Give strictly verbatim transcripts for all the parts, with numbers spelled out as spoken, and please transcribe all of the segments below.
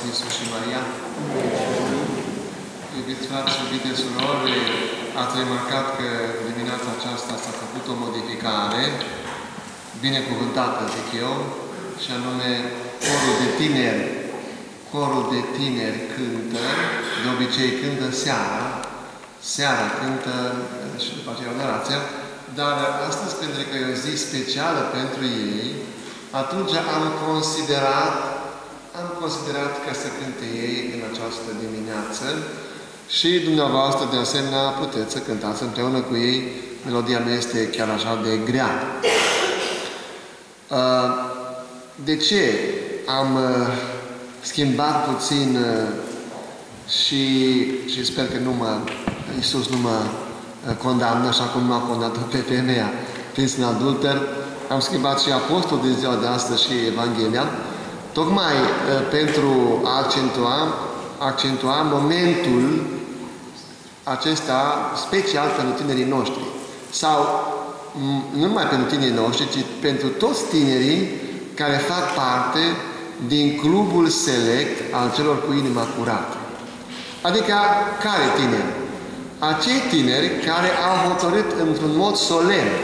Sfântul Iisus și Maria. Iubiți frați, iubite surori, ați remarcat că dimineața aceasta s-a făcut o modificare binecuvântată, zic eu, și anume corul de tineri. Corul de tineri cântă, de obicei cântă seara, seara cântă și după aceea adorația, dar astăzi, pentru că e o zi specială pentru ei, atunci am considerat, am considerat ca să cânte ei în această dimineață și dumneavoastră, de asemenea, puteți să cântați împreună cu ei. Melodia nu este chiar așa de grea. De ce am schimbat puțin și, și sper că nu mă, Iisus nu mă condamnă, așa cum nu a condamnat pe femeia prins în adulter, am schimbat și apostolul din ziua de astăzi și Evanghelia, tocmai pentru a accentua, accentua momentul acesta special pentru tinerii noștri. Sau nu numai pentru tinerii noștri, ci pentru toți tinerii care fac parte din clubul select al celor cu inima curată. Adică, care tineri? Acei tineri care au hotărât într-un mod solemn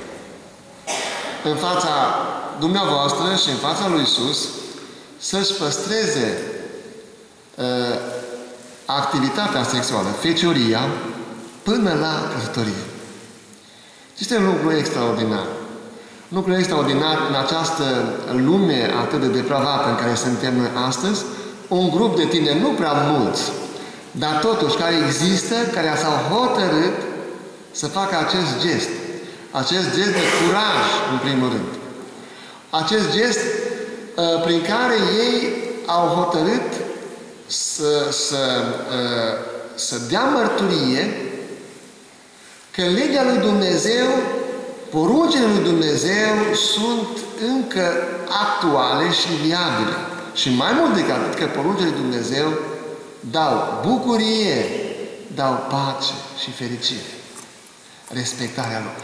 în fața dumneavoastră și în fața lui Iisus să-și păstreze uh, activitatea sexuală, fecioria, până la căsătorie. Este un lucru extraordinar. Un lucru extraordinar în această lume atât de depravată în care suntem noi astăzi, un grup de tineri, nu prea mulți, dar totuși care există, care s-au hotărât să facă acest gest. Acest gest de curaj, în primul rând. Acest gest uh, prin care ei au hotărât să, să, uh, să dea mărturie că legea lui Dumnezeu, poruncile lui Dumnezeu sunt încă actuale și viabile. Și mai mult decât atât, că poruncile lui Dumnezeu dau bucurie, dau pace și fericire. Respectarea lor.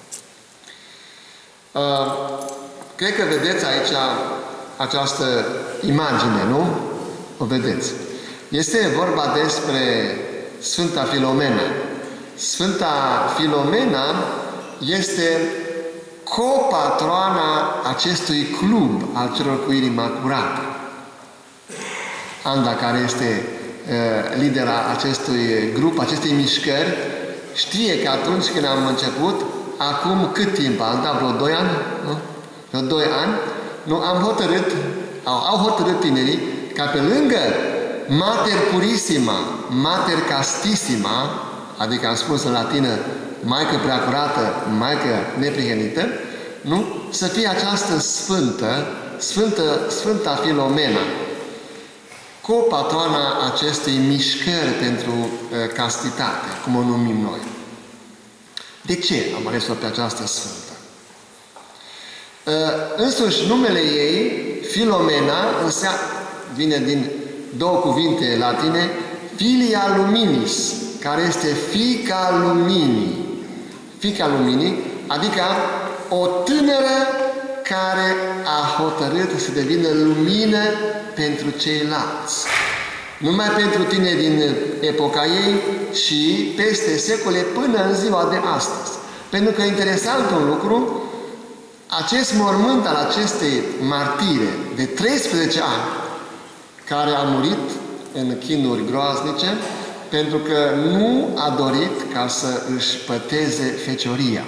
Uh, cred că vedeți aici această imagine, nu? O vedeți. Este vorba despre Sfânta Filomena. Sfânta Filomena este copatroana acestui club al celor cu inima curată. Anda, care este uh, lidera acestui grup, acestei mișcări, știe că atunci când am început, acum cât timp? Anda, vreo doi ani? Nu? Vreo doi ani? Nu, am hotărât, au, au hotărât tinerii, ca pe lângă Mater Purissima, Mater Castissima, adică am spus în latină, Maică Preacurată, Maică Neprihănită, nu? Să fie această sfântă, sfântă, Sfânta Filomena, copatroana acestei mișcări pentru uh, castitate, cum o numim noi. De ce am ales-o pe această sfântă? Uh, însuși, numele ei, Filomena, înseamnă, vine din două cuvinte latine, Filia Luminis, care este Fiica Luminii. Fiica Luminii, adică o tânără care a hotărât să devină lumină pentru ceilalți. Numai pentru tine din epoca ei, ci peste secole până în ziua de astăzi. Pentru că interesant un lucru, acest mormânt al acestei martire de treisprezece ani, care a murit în chinuri groaznice, pentru că nu a dorit ca să își păteze fecioria.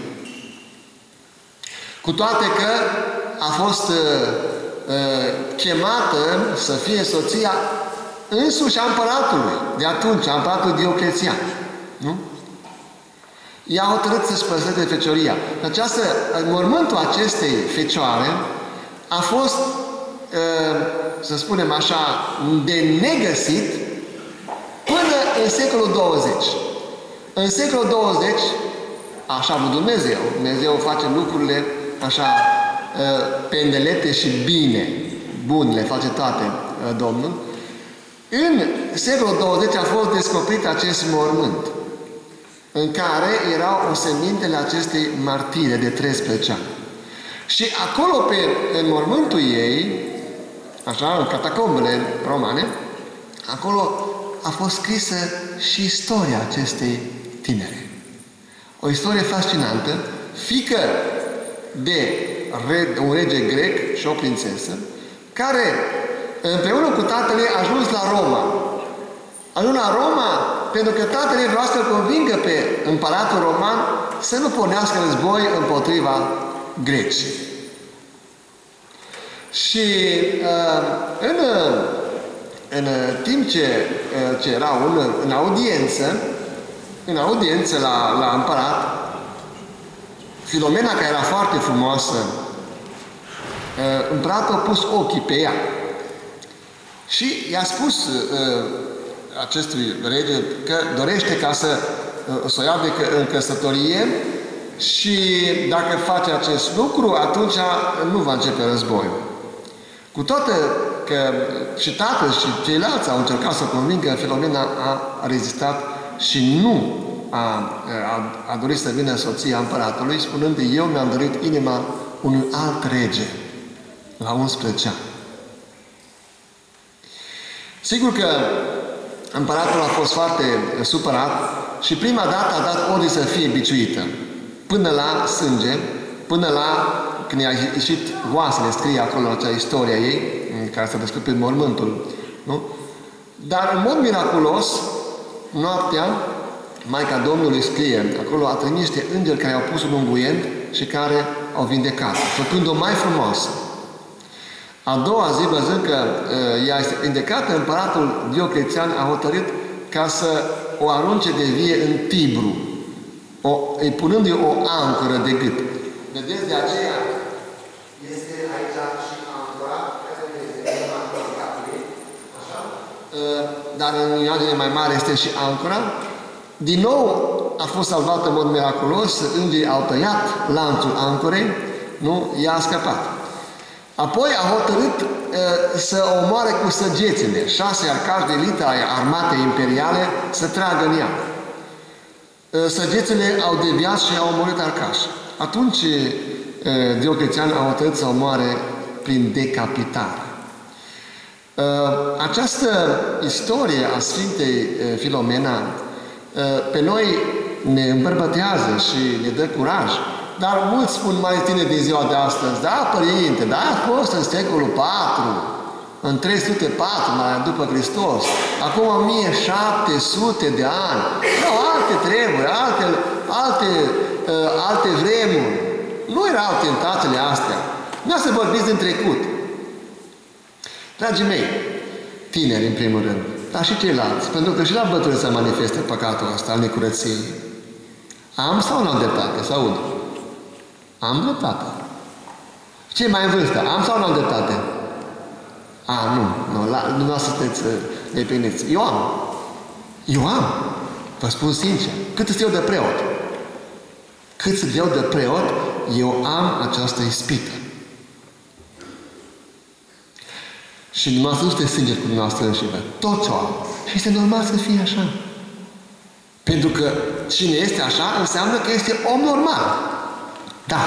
Cu toate că a fost uh, uh, chemată să fie soția însuși a împăratului, de atunci, a împăratul Dioclețian. Nu? Ea a hotărât să-și păstreze fecioria. Această, mormântul acestei fecioare a fost, uh, să spunem așa, de negăsit până în secolul douăzeci. În secolul douăzeci, așa a vrut Dumnezeu. Dumnezeu face lucrurile așa pendelete și bine. Bun, le face toate Domnul. În secolul douăzeci a fost descoperit acest mormânt în care erau osemintele acestei martire de treisprezece ani. Și acolo, pe, în mormântul ei, așa, în catacombele romane, acolo a fost scrisă și istoria acestei tinere. O istorie fascinantă, fiică de un rege grec și o prințesă, care împreună cu tatăl ei a ajuns la Roma. A ajuns la Roma pentru că tatăl ei vrea să-l convingă pe împăratul roman să nu pornească război împotriva Greciei. Și uh, în, în timp ce, uh, ce erau în, în audiență, în audiență la, la împărat, Filomena, care era foarte frumoasă, uh, împăratul a pus ochii pe ea. Și i-a spus uh, acestui rege că dorește ca să, uh, să o ia de, în căsătorie și dacă face acest lucru, atunci nu va începe războiul. Cu toate că și tatăl și ceilalți au încercat să convingă, Filomena a rezistat și nu a, a, a dorit să vină soția împăratului, spunând: eu mi-am dorit inima unui alt rege la unsprezece ani. Sigur că împăratul a fost foarte supărat și prima dată a dat ordine să fie biciuită, până la sânge, până la când i-a ieșit oasele, scrie acolo acea istoria ei, în care s-a descoperit mormântul, nu? Dar în mod miraculos, noaptea, Maica Domnului scrie, acolo a trimis niște îngeri care au pus un unguent și care au vindecat, făcând-o mai frumoasă. A doua zi, văzând că uh, ea este vindecată, împăratul Dioclețian a hotărât ca să o arunce de vie în Tibru, o, îi punându-i o ancoră de gât. Vedeți, de aceea este aici și ancora, așa? Dar în imagine mai mare este și ancora. Din nou a fost salvată în mod miraculos, îngerii au tăiat lanțul ancorei, nu? Ea a scăpat. Apoi a hotărât uh, să o omoare cu săgețile, șase arcași de elită ai armatei imperiale să tragă în ea. Uh, săgețile au deviat și au omorât arcași. Atunci Dioclețian a hotărât să omoare prin decapitare. Această istorie a Sfintei Filomena pe noi ne îmbărbătează și ne dă curaj. Dar mulți spun mai tine din ziua de astăzi: da, părinte, da, a fost în secolul patru, în trei sute patru, mai după Hristos, acum o mie șapte sute de ani, erau alte treburi, alte, alte, uh, alte vremuri. Nu erau tentațiile astea. Nu să vorbiți din trecut. Dragii mei, tineri în primul rând, dar și ceilalți, pentru că și la bătrâni se manifestă păcatul ăsta al necurăției. Am sau nu am dreptate? Să aud. Am dreptate. Cei mai în vârstă, am sau nu am dreptate? A, nu, nu, la, dumneavoastră sunteți dependenți. Eu am. Eu am. Vă spun sincer. Cât sunt eu de preot? Cât sunt eu de preot, eu am această ispită. Și dumneavoastră nu sunteți sinceri cu dumneavoastră înșivă. Toți o au. Și este normal să fie așa. Pentru că cine este așa înseamnă că este om normal. Da.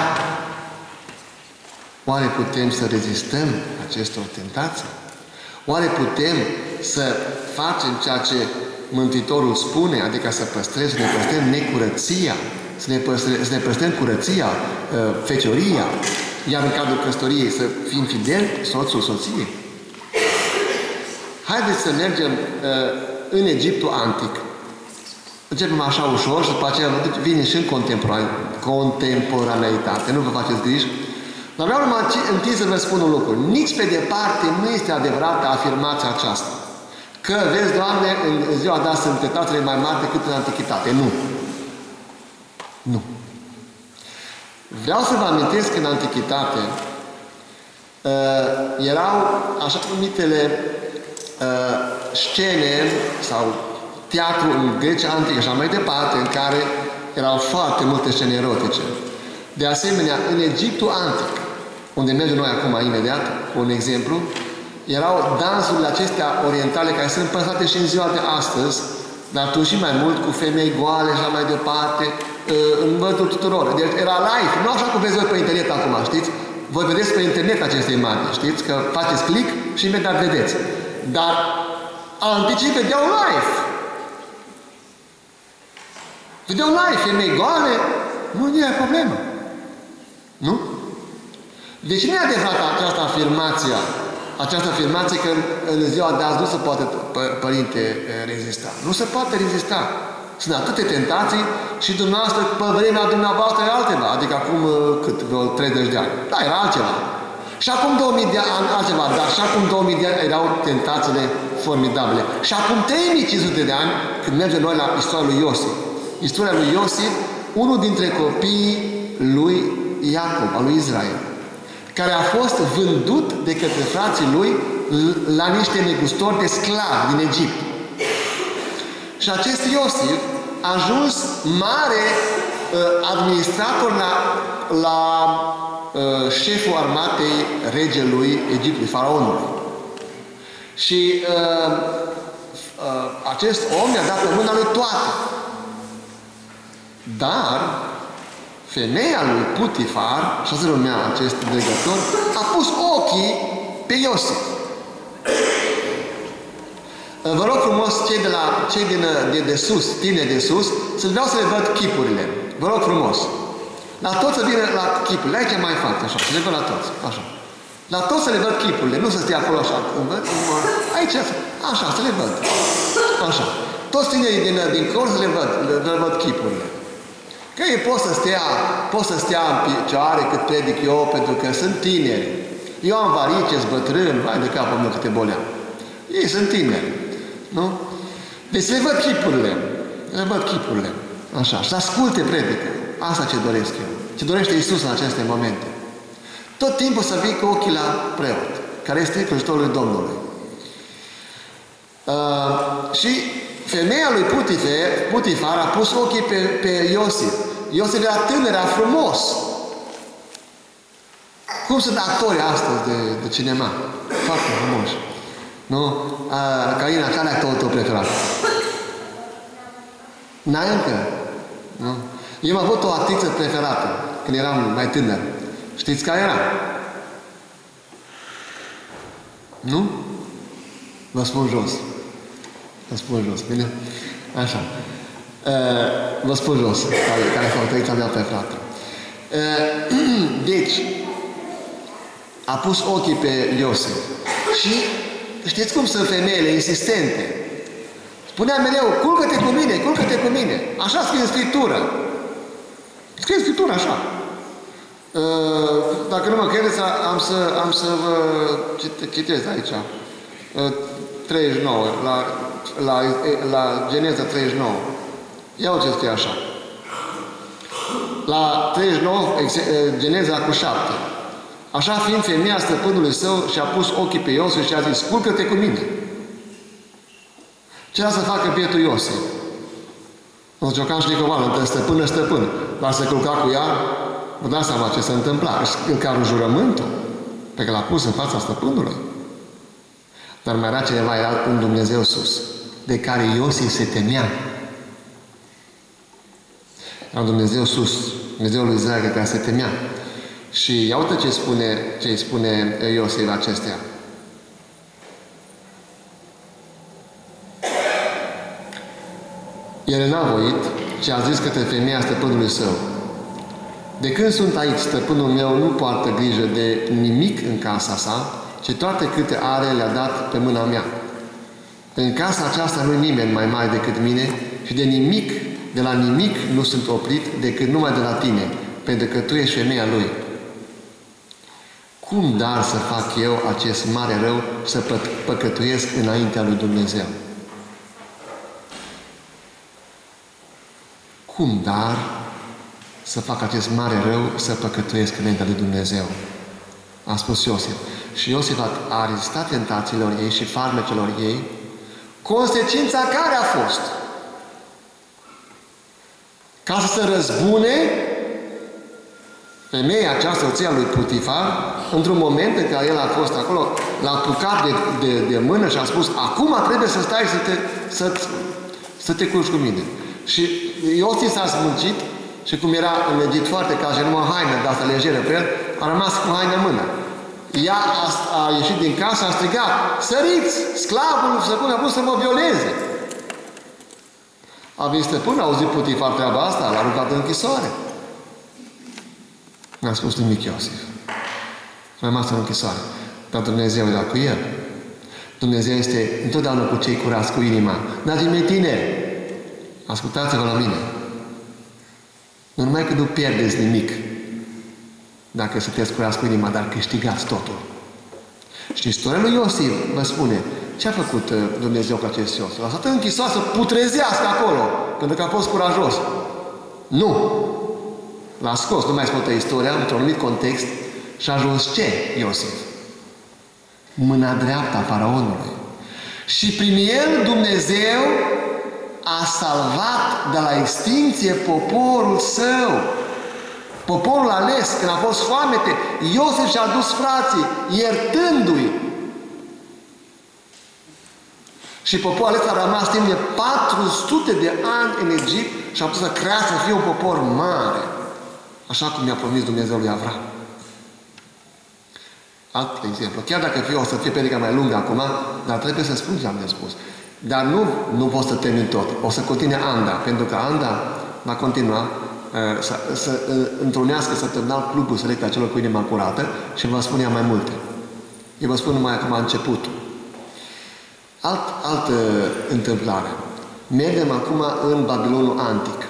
Oare putem să rezistăm acestor tentații? Oare putem să facem ceea ce Mântuitorul spune, adică să păstrăm, să ne păstrăm necurăția, să ne păstrăm, să ne păstrăm curăția, fecioria, iar în cadrul căsătoriei să fim fideli soțul, soției? Haideți să mergem în Egiptul antic. Începem așa ușor și după aceea vine și în contemporaneitate. Nu vă faceți griji. Dar vreau numai întâi să vă spun un lucru. Nici pe departe nu este adevărată afirmația aceasta. Că, vezi, Doamne, în ziua de astăzi sunt tentațiile mai mari decât în Antichitate. Nu. Nu. Vreau să vă amintesc că în Antichitate uh, erau așa numitele uh, scene sau teatru în Grecia Antică și așa mai departe, în care erau foarte multe scene erotice. De asemenea, în Egiptul Antic, unde mergem noi acum imediat, un exemplu, erau dansurile acestea orientale care sunt păstrate și în ziua de astăzi, dar tu și mai mult cu femei goale și așa mai departe, în văzul tuturor. Deci era live, nu așa cum vezi voi pe internet acum, știți? Voi vedeți pe internet aceste imagini, știți? Că faceți click și imediat vedeți. Dar anticii vedeau live. Vedeau live, femei goale, nu e problemă. Nu? Deci nu e adevărat această afirmație, această afirmație că în ziua de azi nu se poate, părinte, rezista. Nu se poate rezista. Sunt atâtea tentații și dumneavoastră, pe vremea dumneavoastră e altceva. Adică acum, cât? Vreo treizeci de ani. Da, era altceva. Și acum două mii de ani altceva, dar și acum două mii de ani erau tentațiile formidabile. Și acum trei mii cinci sute de ani, când mergem noi la istoria lui Iosif. Istoria lui Iosif, unul dintre copiii lui Iacob, al lui Israel, care a fost vândut de către frații lui la niște negustori de sclavi din Egipt. Și acest Iosif a ajuns mare uh, administrator la, la uh, șeful armatei regelui Egiptului, faraonului. Și uh, uh, acest om i-a dat pe mâna lui toate. Dar femeia lui Putifar, așa se numea acest dregător, a pus ochii pe Iosif. Vă rog frumos, cei de, la, cei din, de, de sus, tineri de sus, să vreau să le văd chipurile. Vă rog frumos. La toți să vină la chipurile. Aici mai fac, așa, să le văd la toți. Așa. La toți să le văd chipurile. Nu să stea acolo așa. Aici, așa, să le văd. Așa. Toți tinerii din, din cor să le văd, le, le văd chipurile. Că ei pot să stea, pot să stea în picioare cât predic eu, pentru că sunt tineri. Eu am varices, bătrân, vai de capul meu câte boleam. Ei sunt tineri. Nu? Deci le văd chipurile. Le văd chipurile. Așa. Și să asculte predică. Asta ce doresc eu. Ce dorește Iisus în aceste momente. Tot timpul să vii cu ochii la preot, care este slujitorul lui Domnului. Uh, și femeia lui Putifar, Putifar a pus ochii pe, pe Iosif. Iosif era tânăr, era frumos. Cum sunt actorii astăzi de, de cinema? Foarte frumoși. Nu? Uh, Carina, care e actorul tău preferat? N-ai încă? Nu? Eu am avut o actriță preferată când eram mai tânăr. Știți care era? Nu? Vă spun jos. Vă spun jos, bine? Așa. Uh, vă spun jos, care, care a fost actrița mea preferată. Uh, deci, a pus ochii pe Iosif. Și știți cum sunt femeile insistente? Spunea mereu, culcă-te cu mine, culcă-te cu mine. Așa scrie în Scriptură. Scrie în Scriptură așa. Dacă nu mă credeți, am să, am să vă citesc aici. treizeci și nouă, la, la, la Geneza treizeci și nouă. Iau ce scrie așa. La treizeci și nouă, Geneza cu șapte. Așa fiind, femeia stăpânului său și-a pus ochii pe Iosif și a zis, culcă-te cu mine. Ce a să facă bietul Iosif? Nu zice, cam și Nicovală, între stăpână, stăpân. Dar să culca cu ea, vă dați seama ce se întâmpla. Încă jurământul pe care l-a pus în fața stăpânului. Dar mai era cineva, era un Dumnezeu sus, de care Iosif se temea. Era un Dumnezeu sus, Dumnezeul lui Israel, care se temea. Și ia uite ce spune, ce îi spune Iosif acestea. El n-a voit și a zis către femeia stăpânului său. De când sunt aici, stăpânul meu nu poartă grijă de nimic în casa sa, ci toate câte are le-a dat pe mâna mea. În casa aceasta nu-i nimeni mai mare decât mine și de nimic, de la nimic nu sunt oprit decât numai de la tine, pentru că tu ești femeia lui. Cum dar să fac eu acest mare rău să păcătuiesc înaintea lui Dumnezeu? Cum dar să fac acest mare rău să păcătuiesc înaintea lui Dumnezeu? A spus Iosif. Și Iosif a rezistat tentațiilor ei și farmecelor ei. Consecința care a fost? Ca să se răzbune femeia aceasta, soția lui Putifar, într-un moment în care el a fost acolo, l-a apucat de, de, de mână și a spus, acum trebuie să stai să te, să, să te culci cu mine. Și Iosif s-a smulcit și cum era înlegit foarte ca și numai haină de asta lejeră pe el, a rămas cu haina în mână. Ea a, a ieșit din casă, a strigat, săriți, sclavul stăpân a vrut să mă violeze. A venit stăpân, a auzit Putifar treaba asta, l-a rugat în închisoare. N-a spus nimic Iosif. A rămas în închisoare. Dar Dumnezeu era cu el. Dumnezeu este întotdeauna cu cei curați cu inima. Dragii mei tineri, ascultați-vă la mine. Nu numai că nu pierdeți nimic dacă sunteți curați cu inima, dar câștigați totul. Și istoria lui Iosif vă spune ce a făcut Dumnezeu cu acest Iosif. L-a stat în închisoare să putrezească acolo, pentru că a fost curajos. Nu! L-a scos, nu mai spune istoria, într-un anumit context, și a ajuns ce, Iosif? Mâna dreaptă a faraonului. Și prin el Dumnezeu a salvat de la extinție poporul său. Poporul ales, când a fost foamete, Iosif și-a dus frații, iertându-i. Și poporul ales a rămas timp de patru sute de ani în Egipt și a putut să crească, să fie un popor mare. Așa cum i-a promis Dumnezeu lui Avram. Alt exemplu. Chiar dacă fie, o să fie predica mai lungă acum, dar trebuie să spun ce am de spus. Dar nu, nu pot să termin tot. O să continue Anda, pentru că Anda va continua uh, să, să uh, întrunească săptămânal clubul select a celor cu inima curată și vă spun ea mai multe. Eu vă spun numai acum începutul. Alt, altă întâmplare. Mergem acum în Babilonul Antic.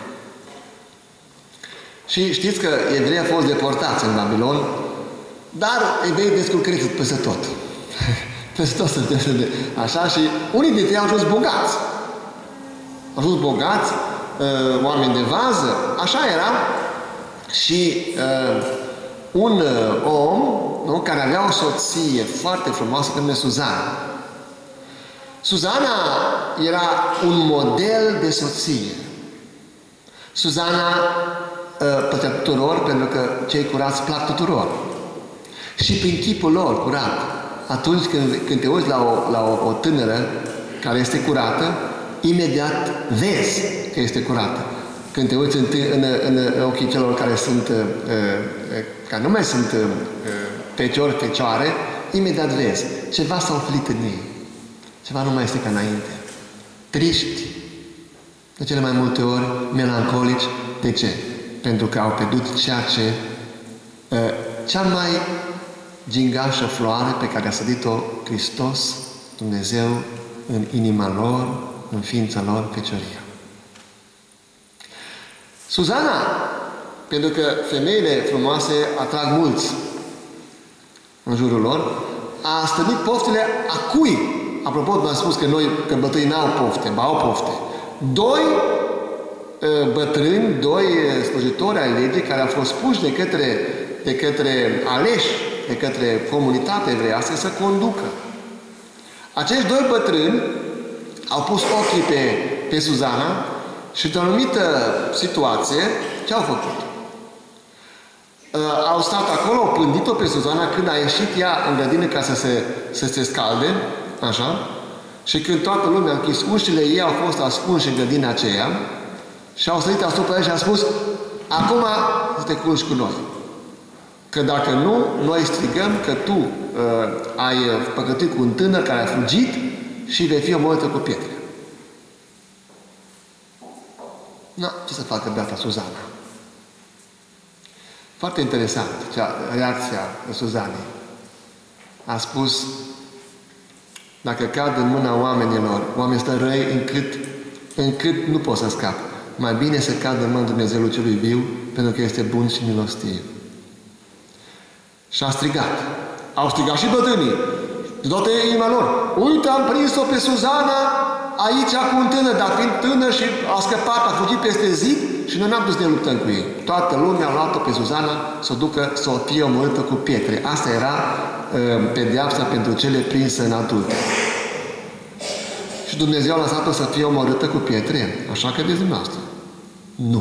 Și știți că evreii au fost deportați în Babilon, dar evreii descurcăriți peste tot. Peste tot să de așa și unii dintre ei au ajuns bogați. Au ajuns bogați, uh, oameni de vază, așa era. Și uh, un uh, om, nu, care avea o soție foarte frumoasă, pe nume Suzana. Suzana era un model de soție. Suzana uh, plăcea tuturor, pentru că cei curați plac tuturor. Și prin chipul lor curat, atunci când, când te uiți la, o, la o, o tânără care este curată, imediat vezi că este curată. Când te uiți în, în, în, în ochii celor care sunt, uh, uh, care nu mai sunt uh, feciori, fecioare, imediat vezi. Ceva s-a umflit în ei. Ceva nu mai este ca înainte. Triști. De cele mai multe ori, melancolici. De ce? Pentru că au pierdut ceea ce uh, cea mai gingașă floare pe care a sădit-o Hristos, Dumnezeu, în inima lor, în ființa lor, fecioria. Suzana, pentru că femeile frumoase atrag mulți în jurul lor, a stănit poftele a cui? Apropo, v-am spus că noi, că bătrânii n-au pofte, ba au pofte. Doi bătrâni, doi slujitori ai legii care au fost puși de către, de către aleși, de către comunitatea evreiască să conducă. Acești doi bătrâni au pus ochii pe, pe Suzana și într-o anumită situație, ce au făcut? Uh, au stat acolo, au pândit-o pe Suzana când a ieșit ea în grădină ca să se, să se scalde, așa, și când toată lumea a închis ușile, ei au fost ascunși în grădina aceea și au sărit asupra ei și a spus: acum să te culci cu noi. Că dacă nu, noi strigăm că tu uh, ai păcătuit cu un tânăr care a fugit și vei fi omorâtă cu pietre. Na, ce să facă beata Suzana? Foarte interesant cea, reacția Suzanei. A spus: dacă cad în mâna oamenilor, oameni stă răi încât, încât nu pot să scap. Mai bine să cad în mâna Dumnezeului celui viu, pentru că este bun și milostiv. Și a strigat. Au strigat și bătrânii. De toată inima lor. Uite, am prins-o pe Suzana aici cu un tânăr, dar fiind tânăr și a scăpat, a fugit peste zid și noi n-am dus să ne luptăm cu ei. Toată lumea a luat-o pe Suzana să o ducă, să o fie omorâtă cu pietre. Asta era uh, pedeapsa pentru cele prinse în adulter. Și Dumnezeu a lăsat-o să fie omorâtă cu pietre. Așa credeți dumneavoastră? Nu.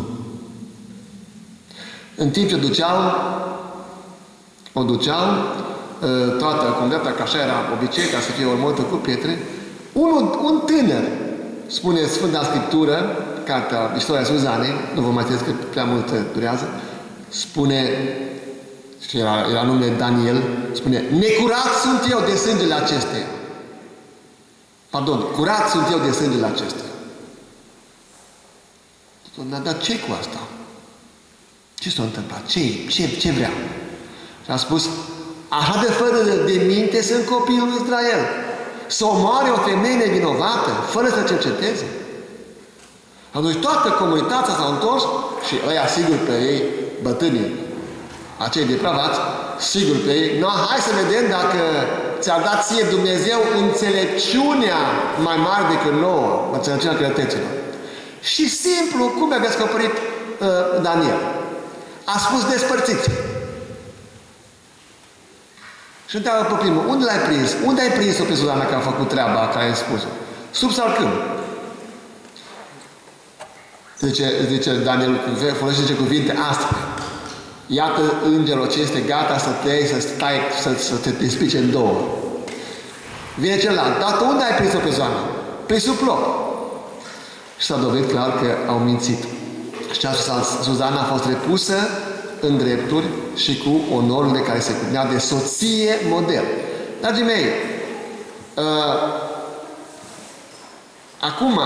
În timp ce duceau o duceau, toată condata, că așa era obicei, ca să fie omorâtă cu pietre, unul, un tânăr, spune Sfânta Scriptură, cartea Istoria Suzanei, nu vă mai că prea mult durează, spune și era, era numele Daniel, spune, necurat sunt eu de sângele acesteia. Pardon, curat sunt eu de sângele acesteia. Dar ce cu asta? Ce s-a întâmplat? Ce, ce, ce vrea? Și a spus, așa de fără de minte sunt copiii lui Israel. Să omoare o femeie nevinovată, fără să cerceteze. Atunci toată comunitatea s-a întors și ăia, sigur pe ei, bătrânii, acei depravați, sigur pe ei, no, hai să vedem dacă ți-a dat ție Dumnezeu înțelepciunea mai mare decât nouă, înțelepciunea createților. Și simplu, cum a descoperit uh, Daniel? A spus despărțiți. Și întreabă pe primul, unde l-ai prins? Unde ai prins-o pe Zuzana că a făcut treaba care ai spus-o? Sub sau când? Zice, zice Daniel, folosește cuvinte aspre. Iată îngerul ce este gata să te iei, să stai, să, să te despice în două. Vine celălalt, dar tu unde ai prins-o pe Zuzana? Pe sub loc. Și s-a dovedit clar că au mințit. Și Zuzana a fost repusă în drepturi și cu onorurile care se cupunea de soție model. Dragii mei, uh, acum,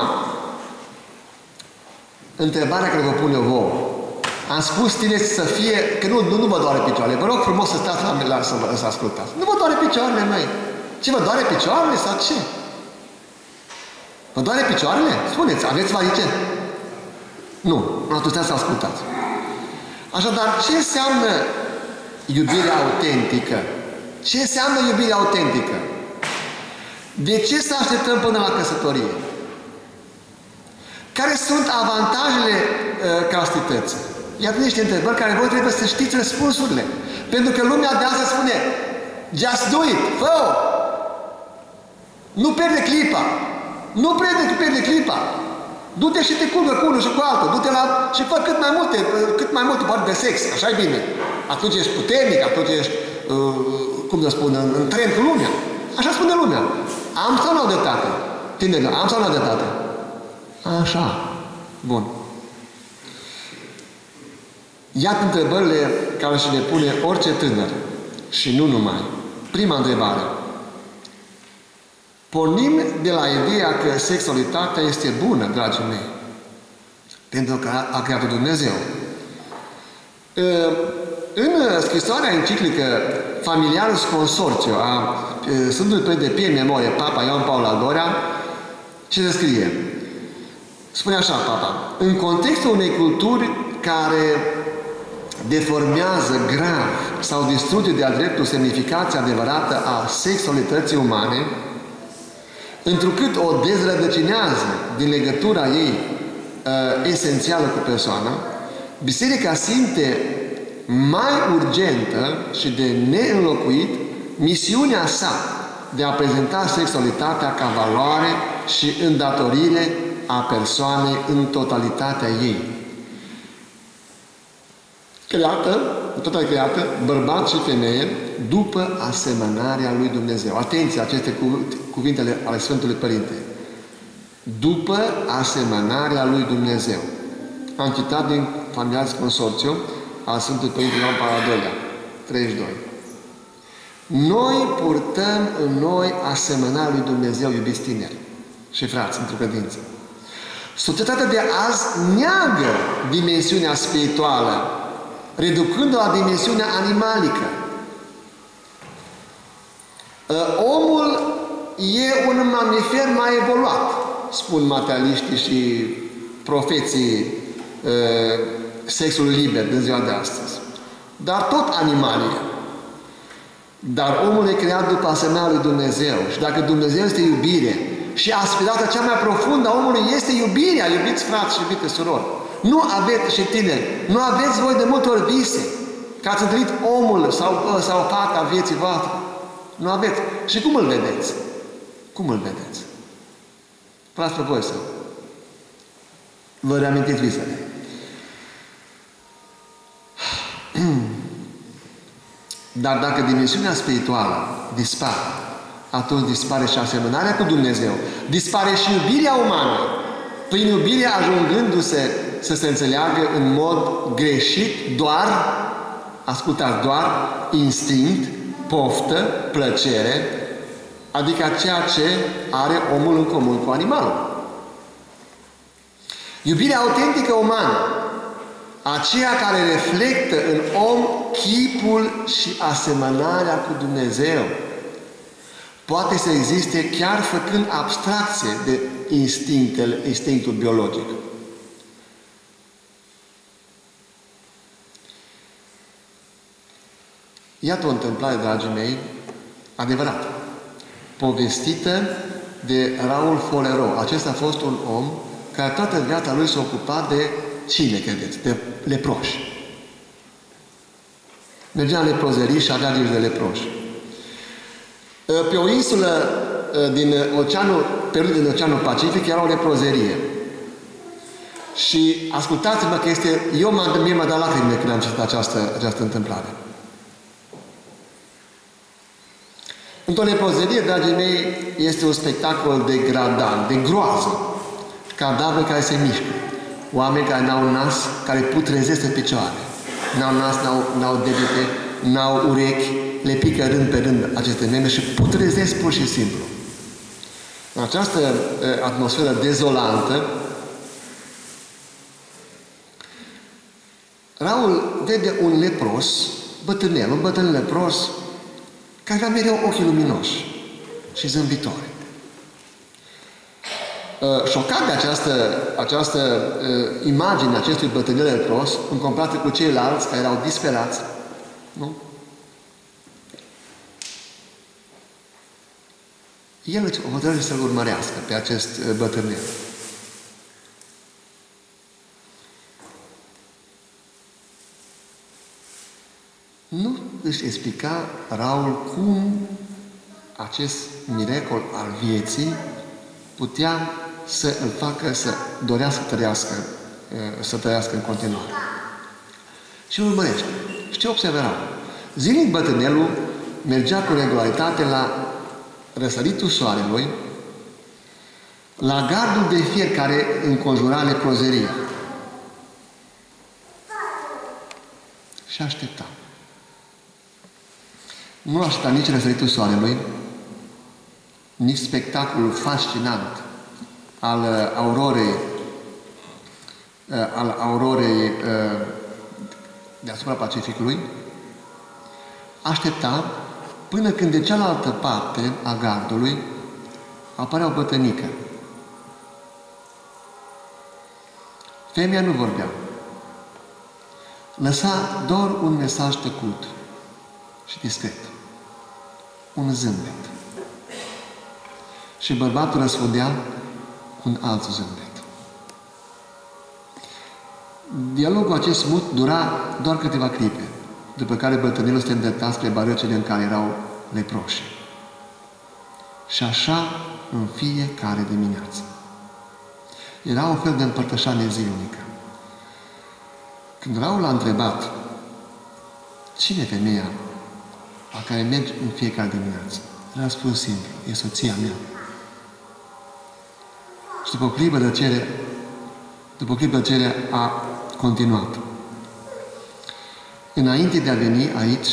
întrebarea care vă pun eu vouă. Am spus tineți să fie, că nu, nu, nu vă doare picioarele. Vă rog frumos să stați la, la să, să ascultați. Nu vă doare picioarele, măi. Ce vă doare picioarele sau ce? Vă doare picioarele? Spuneți, aveți varice? Nu, atunci să ascultați. Așadar, ce înseamnă iubirea autentică? Ce înseamnă iubirea autentică? De ce să așteptăm până la căsătorie? Care sunt avantajele uh, castității? Iată niște întrebări care voi trebuie să știți răspunsurile. Pentru că lumea de astăzi spune just do it, fă-o! Nu pierde clipa! Nu pierde, pierde clipa! Du-te și te culcă cu unul și cu altul. Du-te la... și fă cât mai multe, cât mai multe părți de sex. Așa-i bine. Atunci ești puternic, atunci ești, uh, cum să spun, în, în tren cu lumea. Așa spune lumea. Am sau nu de tată? Tinerilor, am sau nu de tată? Așa. Bun. Iată întrebările care și le pune orice tânăr. Și nu numai. Prima întrebare. Pornim de la ideea că sexualitatea este bună, dragii mei. Pentru că a creat Dumnezeu. În scrisoarea enciclică Familiarus Consortio a Sfântului Părinte de Pie în memorie, Papa Ioan Paul al doilea, ce se scrie? Spune așa, Papa, în contextul unei culturi care deformează grav sau distruge de-a dreptul semnificația adevărată a sexualității umane, întrucât o dezrădăcinează din legătura ei uh, esențială cu persoana, Biserica simte mai urgentă și de neînlocuit misiunea sa de a prezenta sexualitatea ca valoare și îndatorire a persoanei în totalitatea ei. Creată, total creată, bărbat și femeie, după asemănarea lui Dumnezeu. Atenție, aceste cuvintele ale Sfântului Părinte. După asemănarea lui Dumnezeu. Am citat din Familiarus Consortio al Sfântului Părinte Ioan Paul al doilea, treizeci și doi. Noi purtăm în noi asemănarea lui Dumnezeu, iubiți tineri și frați, într-o credință. Societatea de azi neagă dimensiunea spirituală, reducând-o la dimensiunea animalică. Omul e un mamifer mai evoluat, spun materialiștii și profeții sexului liber din ziua de astăzi. Dar tot animalie. Dar omul e creat după asemenea lui Dumnezeu. Și dacă Dumnezeu este iubire și aspirația cea mai profundă a omului este iubirea, iubiți frați și iubite surori. Nu aveți, și tineri, nu aveți voi de multe ori vise că ați întâlnit omul sau, sau fata vieții voastre. Nu aveți. Și cum îl vedeți? Cum îl vedeți? Frați să vă reamintiți visele. Dar dacă dimensiunea spirituală dispare, atunci dispare și asemănarea cu Dumnezeu. Dispare și iubirea umană. Prin iubire ajungându-se să se înțeleagă în mod greșit doar Ascultați, doar instinct, poftă, plăcere, adică ceea ce are omul în comun cu animalul. Iubirea autentică umană, aceea care reflectă în om chipul și asemănarea cu Dumnezeu, poate să existe chiar făcând abstracție de instinctele, instinctul biologic. Iată o întâmplare, dragii mei, adevărată, povestită de Raul Folero. Acesta a fost un om care toată viața lui s-a ocupat de cine, credeți? De leproși. Mergea în leprozerii și avea grijă de leproși. Pe o insulă din oceanul, pe rând din Oceanul Pacific, era o leprozerie. Și ascultați-mă că este... Eu m-am mie m-a dat lacrimile când am citit această, această întâmplare. Într-o leprozerie, dragii mei, este un spectacol degradant, de groază. Cadavre care se mișcă. Oameni care n-au nas, care putrezesc în picioare. N-au nas, n-au, n-au degete, n-au urechi, le pică rând pe rând aceste membre și putrezesc pur și simplu. În această uh, atmosferă dezolantă, Raul vede un lepros, bătrânel, un bătrân lepros, care avea mereu ochii luminoși și zâmbitori. Uh, șocat de această, această uh, imagine acestui bătrânel lepros, în comparație cu ceilalți care erau disperați, nu? El o hotărâre să-l urmărească pe acest uh, bătrânel. Nu își explica Raul cum acest miracol al vieții putea să îl facă să dorească să trăiască, să trăiască în continuare. Și îl urmărește. Și ce observă Raul? Zilnic bătrânelul mergea cu regularitate la răsăritul soarelui, la gardul de fier care înconjura leprozeria. Și aștepta. Nu aștepta nici răsăritul soarelui, nici spectacolul fascinant al aurorei, al aurorei deasupra Pacificului, aștepta până când de cealaltă parte a gardului apărea o bătrânică. Femeia nu vorbea. Lăsa doar un mesaj tăcut și discret. Un zâmbet. Și bărbatul răspundea cu un alt zâmbet. Dialogul acest mut dura doar câteva clipe, după care bătrânelul se îndrepta spre barăcele în care erau leproși. Și așa în fiecare dimineață. Era un fel de împărtășanie zilnică. Când Raul a întrebat cine e femeia la care mergi în fiecare dimineață, a răspuns simplu, e soția mea. Și după o clipă de tăcere, după o clipă de tăcere a continuat. Înainte de a veni aici,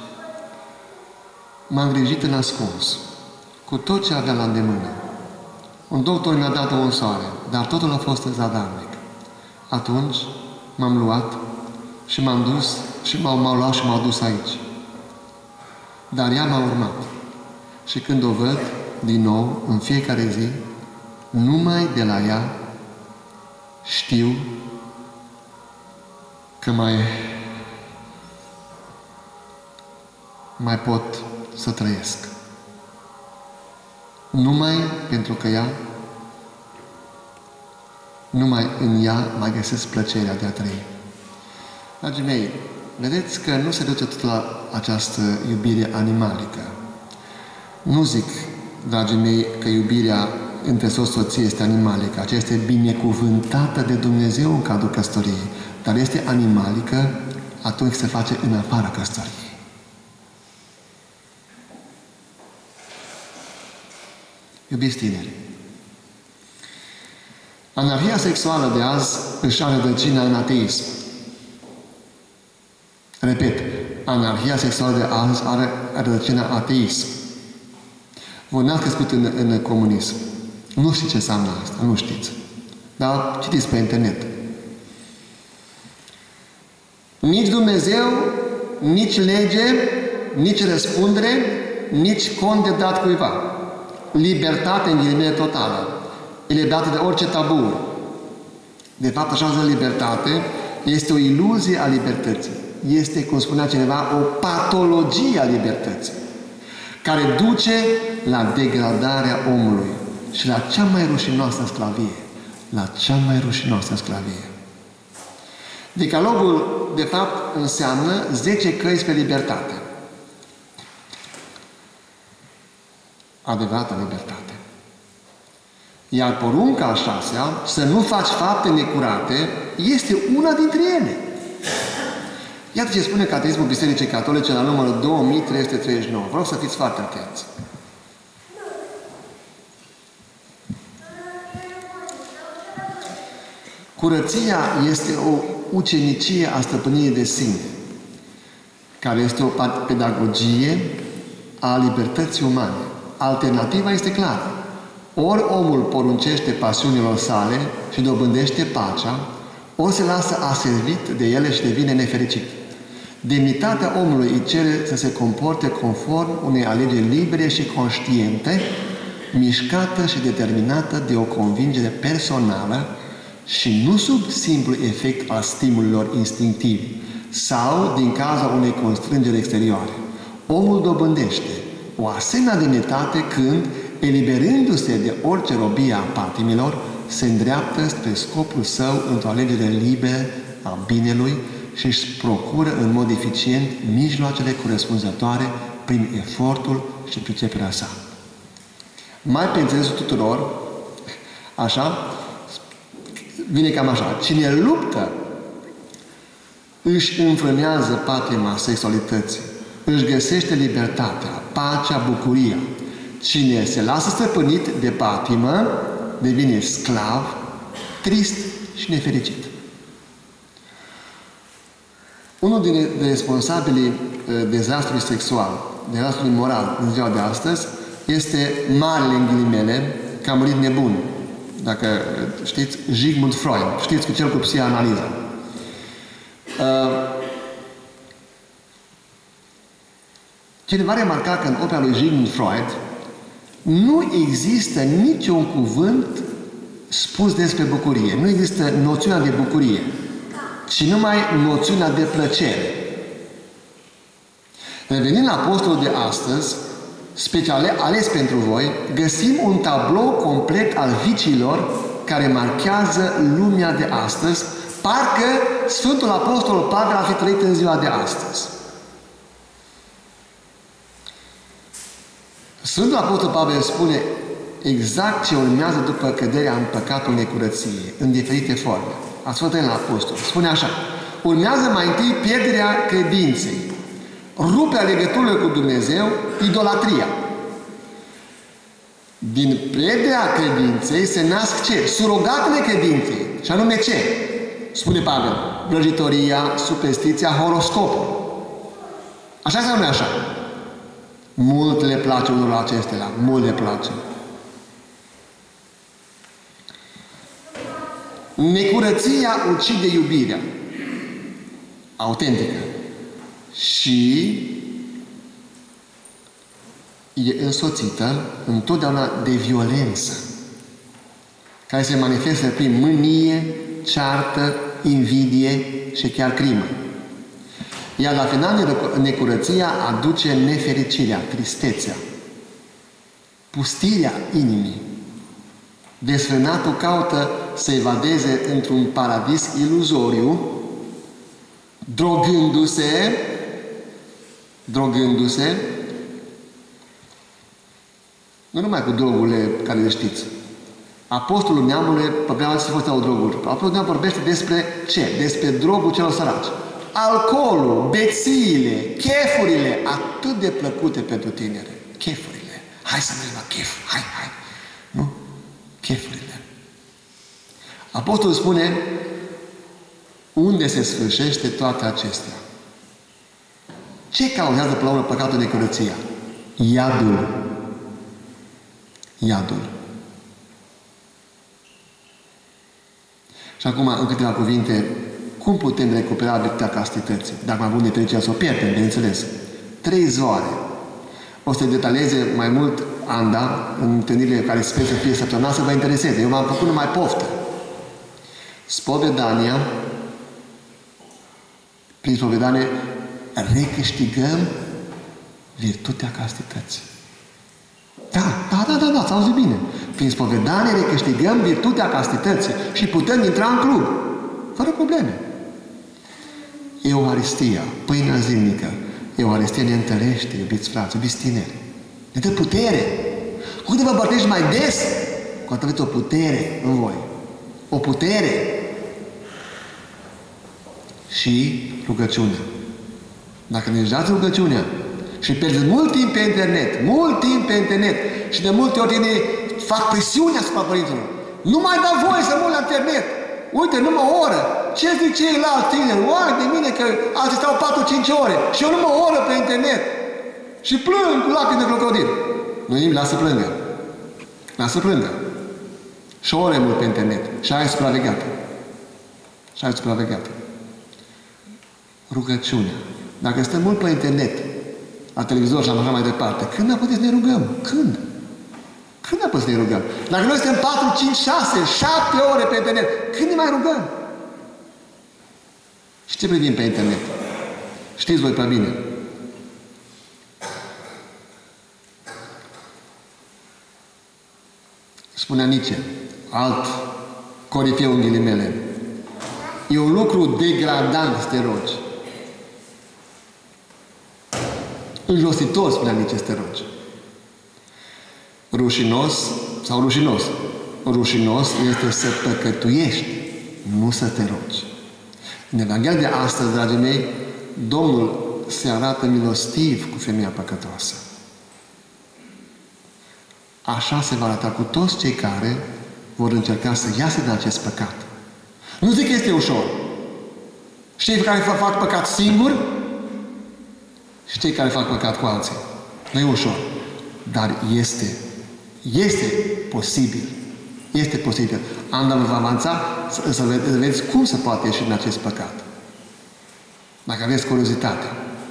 m-am îngrijit în ascuns, cu tot ce avea la îndemână. Un doctor mi-a dat o soare, dar totul a fost zadarnic. Atunci m-am luat și m-am dus și m-au, m-au luat și m-au dus aici. Dar ea m-a urmat. Și când o văd din nou, în fiecare zi, numai de la ea știu că mai mai pot să trăiesc. Numai pentru că ea, numai în ea mai găsesc plăcerea de a trăi. Dragii mei, vedeți că nu se duce tot la această iubire animalică. Nu zic, dragii mei, că iubirea între soț-soție este animalică. Aceasta este binecuvântată de Dumnezeu în cadrul căsătoriei. Dar este animalică atunci se face în afara căsătoriei. Iubiți tineri, anarhia sexuală de azi își are rădăcina în ateism. Repet, anarhia sexuală de azi are rădăcina ateism. Voi n-ați crescut în, în comunism. Nu știți ce înseamnă asta, nu știți. Dar citiți pe internet. Nici Dumnezeu, nici lege, nici răspundere, nici cont de dat cuiva. Libertate în ghilimele totală. Eliberată de orice tabu. De fapt, așa zis libertate este o iluzie a libertății. Este, cum spunea cineva, o patologie a libertății, care duce la degradarea omului și la cea mai rușinoasă sclavie. La cea mai rușinoasă sclavie. Decalogul, de fapt, înseamnă zece căi spre libertate. Adevărata libertate. Iar porunca a șasea, să nu faci fapte necurate, este una dintre ele. Iată ce spune Catecismul Bisericii Catolice la numărul două mii trei sute treizeci și nouă. Vreau să fiți foarte atenți. Curăția este o ucenicie a stăpânirii de sine, care este o pedagogie a libertății umane. Alternativa este clară. Ori omul poruncește pasiunilor sale și dobândește pacea, ori se lasă aservit de ele și devine nefericit. Demnitatea omului îi cere să se comporte conform unei alegeri libere și conștiente, mișcată și determinată de o convingere personală și nu sub simplu efect al stimulilor instinctivi sau din cauza unei constrângeri exterioare. Omul dobândește o asemenea demnitate când, eliberându-se de orice robie a patimilor, se îndreaptă spre scopul său într-o alegere liberă a binelui și își procură în mod eficient mijloacele corespunzătoare prin efortul și priceperea sa. Mai pe înțelesul tuturor, așa, vine cam așa. Cine luptă își înfrânează patima sexualității, își găsește libertatea, pacea, bucuria. Cine se lasă stăpânit de patimă, devine sclav, trist și nefericit. Unul din responsabilii dezastrului sexual, dezastrului moral în ziua de astăzi, este marele în ghilimele că a murit nebun. Dacă știți, Sigmund Freud, știți cu cel cu psihanaliza. Cineva remarca că în opera lui Sigmund Freud nu există niciun cuvânt spus despre bucurie. Nu există noțiunea de bucurie, ci numai noțiunea de plăcere. Revenind la apostolul de astăzi, special ales pentru voi, găsim un tablou complet al viciilor care marchează lumea de astăzi, parcă Sfântul Apostol Pavel ar fi trăit în ziua de astăzi. Sfântul Apostol Pavel spune exact ce urmează după căderea în păcatul necurăției, în diferite forme. Ați fost la Apostol. Spune așa: urmează mai întâi pierderea credinței, ruperea legăturilor cu Dumnezeu, idolatria. Din pierderea credinței se nasc ce? Surogatele credinței. Și anume ce? Spune Pavel: vrăjitoria, superstiția, horoscopul. Așa sau nu așa? Mult le place unul acestea, mult le place. Necurăția ucide iubirea autentică și e însoțită întotdeauna de violență, care se manifestă prin mânie, ceartă, invidie și chiar crimă. Iar la final, necurăția aduce nefericirea, tristețea, pustirea inimii. Desfrânatul caută să evadeze într-un paradis iluzoriu, drogându-se, drogându-se, nu numai cu drogurile care le știți. Apostolul neamului vorbea să fost au droguri. Apostolul neamului vorbește despre ce? Despre drogul celor săraci. Alcoolul, bețiile, chefurile, atât de plăcute pentru tineri. Chefurile. Hai să mergem la chef. Hai, hai. Nu? Chefurile. Apostolul spune unde se sfârșește toate acestea. Ce cauzează până la urmă păcatul de curăția? Iadul. Iadul. Și acum, în câteva cuvinte, cum putem recupera virtutea castității? Dacă mai avem de trecerea să o pierdem, bineînțeles. Trei zoare. O să detalieze mai mult Anda, în întâlnirile care sper să fie săptămânal, să vă intereseze. Eu v-am făcut numai poftă. Spovedania, prin spovedanie, recâștigăm virtutea castității. Da, da, da, da, da, s-a auzit bine. Prin spovedanie recâștigăm virtutea castității și putem intra în club. Fără probleme. Euharistia, pâinea zilnică. Euharistia ne întărește, iubiți frați, iubiți tineri. Ne dă putere. Cu cât vă bărtești mai des, cu atât aveți o putere în voi. O putere. Și rugăciunea. Dacă ne dați rugăciunea și pierdeți mult timp pe internet, mult timp pe internet și de multe ori ne fac presiune asupra părinților. Nu mai da voie să mă la internet. Uite, numai o oră. Ce zic ceilalți tineri? Oare de mine că alții stau patru-cinci ore și eu numai o oră pe internet. Și plâng cu lacrimi de crocodil. Nu nimic, lasă plângă. Lasă plângă. Și o oră e mult pe internet. Și aia e supravegheată. Și aia e supravegheată. Rugăciunea. Dacă stăm mult pe internet, la televizor și așa mai departe, când mai putem să ne rugăm? Când? Când mai putem să ne rugăm? Dacă noi suntem patru, cinci, șase, șapte ore pe internet, când ne mai rugăm? Și ce privim pe internet? Știți voi prea bine. Spunea Nietzsche, alt corifeu în ghilimele, e un lucru degradant să te rogi. Înjositor, spunea Nietzsche, să te rogi. Rușinos sau rușinos? Rușinos este să păcătuiești, nu să te rogi. În Evanghelia de astăzi, dragii mei, Domnul se arată milostiv cu femeia păcătoasă. Așa se va arăta cu toți cei care vor încerca să iasă din acest păcat. Nu zic că este ușor. Și cei care fac păcat singuri și cei care fac păcat cu alții. Nu e ușor. Dar este. Este posibil. Este posibil. Anda vă va avanța să, să vedeți cum se poate ieși din acest păcat. Dacă aveți curiozitate.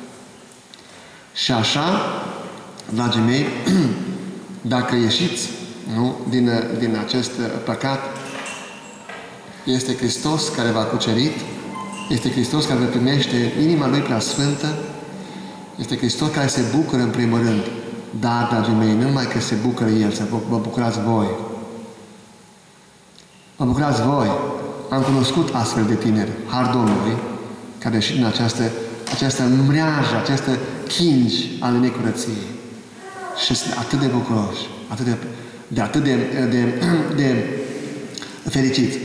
Și așa, dragii mei, dacă ieșiți, nu, din, din acest păcat, este Hristos care v-a cucerit, este Hristos care vă primește inima Lui preasfântă, este Hristos care se bucură în primul rând. Dar, dragii mei, nu numai că se bucură El, să vă bucurați voi. Vă bucurați voi. Am cunoscut astfel de tineri, har Domnului, care au ieșit din această, această mreajă, această chingi ale necurăției. Și sunt atât de bucuroși, atât de, de atât de, de, de fericiți.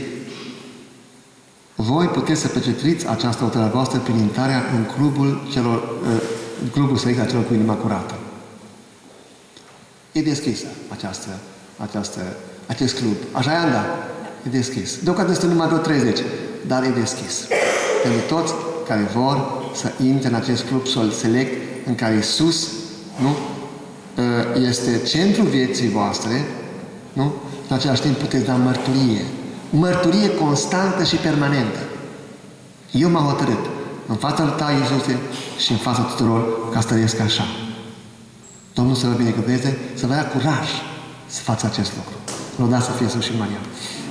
Voi puteți să pecetriți această hotărâre voastră prin intrarea în clubul celor, în clubul select al celor cu inima curată. E deschisă această, această, acest club. Așa e, Anda? E deschis. Deocamdată este numai vreo treizeci, dar e deschis. Pentru toți care vor să intre în acest club select în care Iisus, nu, este centrul vieții voastre, nu? În același timp puteți da mărturie. Mărturie constantă și permanentă. Eu m-am hotărât în fața lui Ta, Iisuse, și în fața tuturor ca să trăiesc așa. Domnul să vă binecuvânteze, să vă dea curaj să faceți acest lucru. Lăudați să fie Iisus și Maria.